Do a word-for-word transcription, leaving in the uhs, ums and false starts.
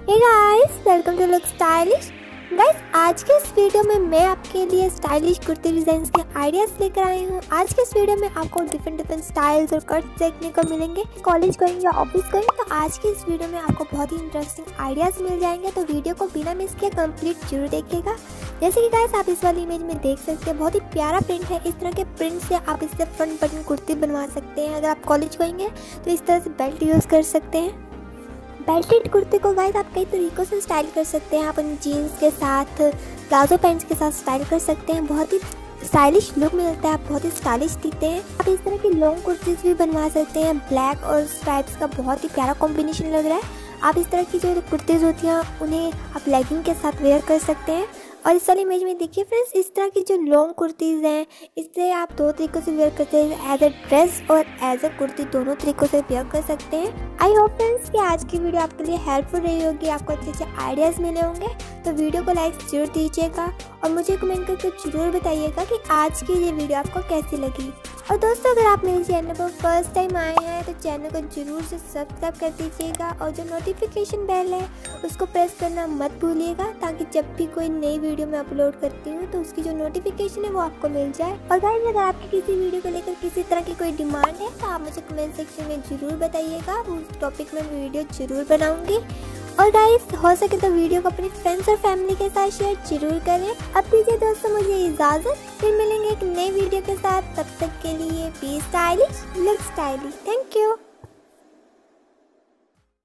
Hey guys, welcome to look stylish. Guys, आज के इस वीडियो में मैं आपके लिए स्टाइलिश कुर्ती डिजाइन के आइडियाज लेकर आई हूँ। आज के इस वीडियो में आपको डिफरेंट डिफरेंट स्टाइल्स और कट्स देखने को मिलेंगे। कॉलेज गोइंग या ऑफिस गोइंग, तो आज के इस वीडियो में आपको बहुत ही इंटरेस्टिंग आइडियाज मिल जाएंगे। तो वीडियो को बिना मिस किए कंप्लीट जरूर देखिएगा। जैसे कि गाइस आप इस वाली इमेज में देख सकते हैं, बहुत ही प्यारा प्रिंट है। इस तरह के प्रिंट से आप इससे फ्रंट बटन कुर्ती बनवा सकते हैं। अगर आप कॉलेज गोइंग है तो इस तरह से बेल्ट यूज़ कर सकते हैं। बेल्टेड कुर्ती को गाइस आप कई तरीकों से स्टाइल कर सकते हैं। आप उन जीन्स के साथ, प्लाजो पैंट्स के साथ स्टाइल कर सकते हैं। बहुत ही स्टाइलिश लुक मिलता है, आप बहुत ही स्टाइलिश दिखते हैं। आप इस तरह की लॉन्ग कुर्तीज भी बनवा सकते हैं। ब्लैक और स्ट्राइप्स का बहुत ही प्यारा कॉम्बिनेशन लग रहा है। आप इस तरह की जो कुर्तीज़ होती हैं उन्हें आप लेगिंग के साथ वेयर कर सकते हैं। और इस वाली इमेज में देखिए फ्रेंड्स, इस तरह की जो लॉन्ग कुर्तीज़ हैं इसे आप दो तरीक़ों से वेयर करते हैं, एज अ ड्रेस और एज अ कुर्ती, दोनों तरीक़ों से वेयर कर सकते हैं। आई होप फ्रेंड्स कि आज की वीडियो आपके लिए हेल्पफुल रही होगी, आपको अच्छे अच्छे आइडियाज़ मिले होंगे। तो वीडियो को लाइक जरूर दीजिएगा और मुझे कमेंट करके जरूर बताइएगा कि आज की ये वीडियो आपको कैसी लगी। और दोस्तों, अगर आप मेरे चैनल पर फर्स्ट टाइम आए हैं तो चैनल को जरूर से सब्सक्राइब कर दीजिएगा और जो नोटिफिकेशन बेल है उसको प्रेस करना मत भूलिएगा, ताकि जब भी कोई नई वीडियो मैं अपलोड करती हूँ तो उसकी जो नोटिफिकेशन है वो आपको मिल जाए। और गाइस, अगर आपकी किसी वीडियो को लेकर किसी तरह की कोई डिमांड है तो आप मुझे कमेंट सेक्शन में जरूर बताइएगा, उस टॉपिक में मैं वीडियो जरूर बनाऊंगी। और गाइस, हो सके तो वीडियो को अपने फ्रेंड्स और फैमिली के साथ शेयर जरूर करें। अब दीजिए दोस्तों मुझे इजाजत, फिर मिलेंगे एक नई वीडियो के साथ। तब तक के लिए be stylish, look stylish. Thank you.